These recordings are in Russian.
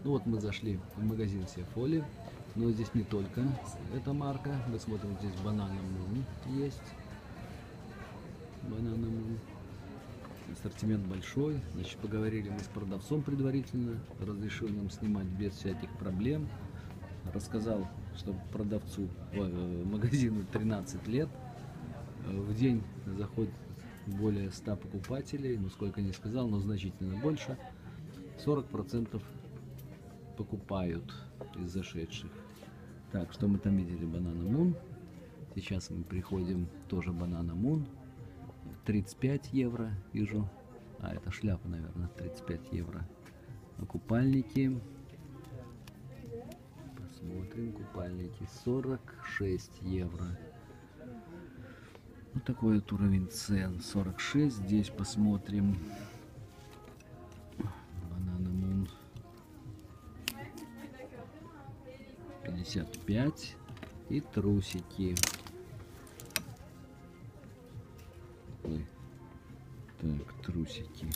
Ну вот мы зашли в магазин Сиафоли, но здесь не только эта марка. Мы смотрим, здесь Banana Moon есть. Banana Moon. Ассортимент большой. Значит, поговорили мы с продавцом предварительно. Разрешил нам снимать без всяких проблем. Рассказал, что продавцу, магазину 13 лет. В день заходит более 100 покупателей. Ну, сколько не сказал, но значительно больше. 40% покупают из зашедших. Так, что мы там видели? Banana Moon. Сейчас мы приходим, тоже Banana Moon. 35 евро вижу. А, это шляпа, наверное, 35 евро. А купальники. Посмотрим, купальники 46 евро. Вот такой вот уровень цен. 46. Здесь посмотрим. Banana Moon 55. И трусики. Ой. Так, трусики.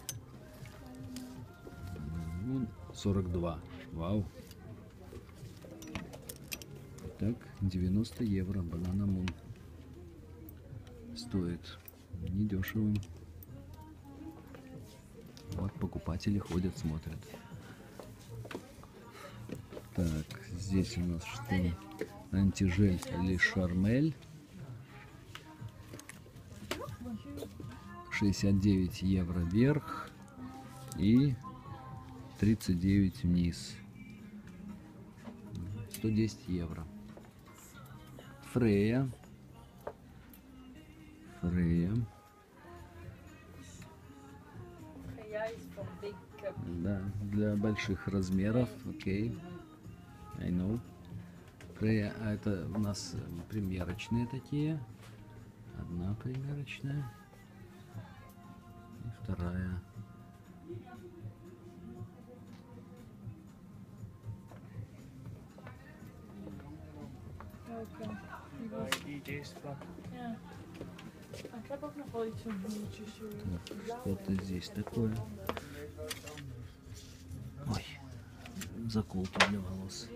42. Вау. Так, 90 евро Banana Moon. Стоит недешево. Вот покупатели ходят, смотрят. Так, здесь у нас что? Антижель или Шармель. 69 евро вверх и 39 вниз. 110 евро. Фрея. Да, для больших размеров. Окей. I know. Фрея, а это у нас примерочные такие. Одна примерочная. И вторая. Так, что-то здесь такое. Ой, заколка для волос.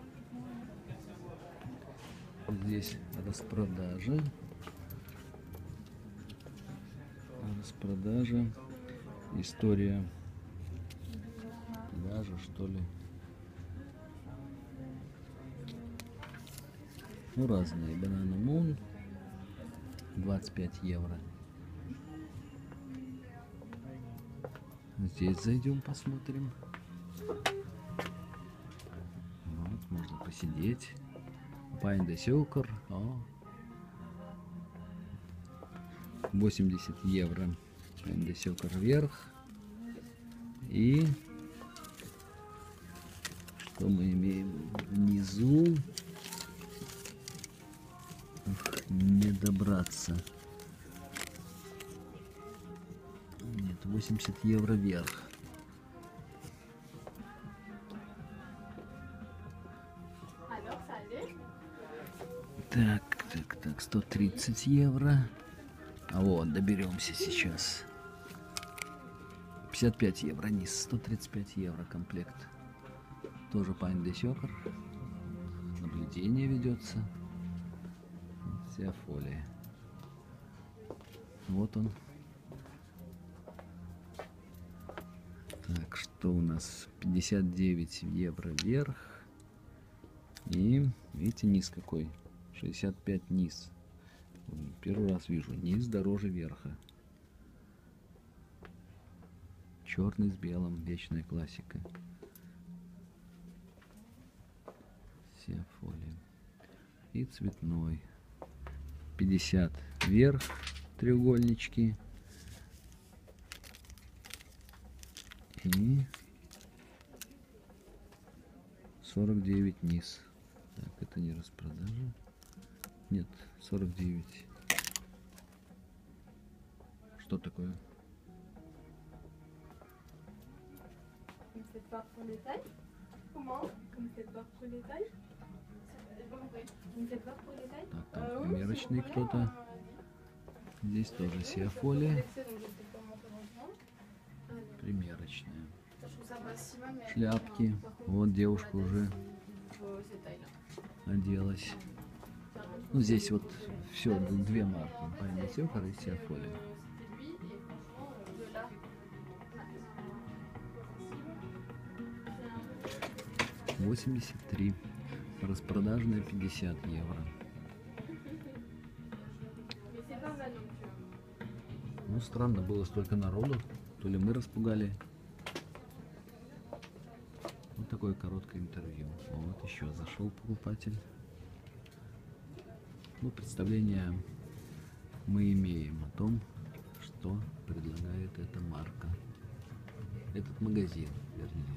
Здесь распродажа. История пляжа, что ли. Ну, разные. Banana Moon 25 евро. Здесь зайдем, посмотрим. Вот, можно посидеть. Пайн де Сюкер. 80 евро. Пайн де Сюкер вверх. И что мы имеем внизу? Не добраться. Нет, 80 евро вверх. Так, 130 евро. А вот, доберемся сейчас. 55 евро низ, 135 евро комплект. Тоже Пайн де Сюкер. Наблюдение ведется. Сиафоли. Вот он. Так, что у нас? 59 евро вверх. И видите, низ какой? 65 низ. Первый раз вижу. Низ дороже верха. Черный с белым. Вечная классика. Сиафоли. И цветной. 50 вверх. Треугольнички. И 49 низ. Так, это не распродажа. Нет, 49. Что такое? Так, там примерочный кто-то. Здесь тоже Сиафоли. Примерочная. шляпки. Вот девушка уже оделась. Ну, здесь вот все, две марки. Поймете, Россия Фоли. 83. Распродажная 50 евро. Ну, странно, было столько народу. То ли мы распугали. Вот такое короткое интервью. Вот еще зашел покупатель. Ну, представление мы имеем о том, что предлагает эта марка. Этот магазин, вернее.